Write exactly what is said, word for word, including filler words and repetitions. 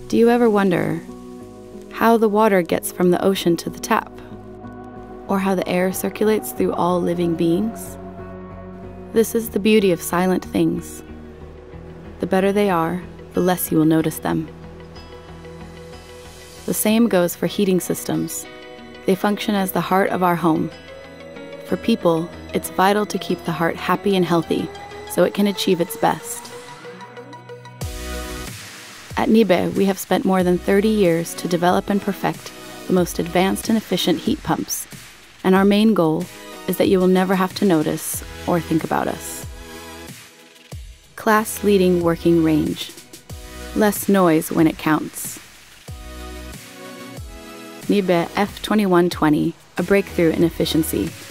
Do you ever wonder how the water gets from the ocean to the tap? Or how the air circulates through all living beings? This is the beauty of silent things. The better they are, the less you will notice them. The same goes for heating systems. They function as the heart of our home. For people, it's vital to keep the heart happy and healthy so it can achieve its best. At NIBE, we have spent more than thirty years to develop and perfect the most advanced and efficient heat pumps, and our main goal is that you will never have to notice or think about us. Class-leading working range. Less noise when it counts. NIBE F twenty-one twenty, a breakthrough in efficiency,